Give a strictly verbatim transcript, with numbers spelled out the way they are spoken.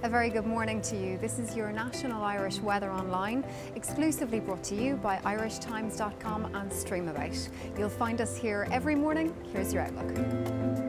A very good morning to you. This is your National Irish Weather Online, exclusively brought to you by Irish Times dot com and Streamabout. You'll find us here every morning. Here's your outlook.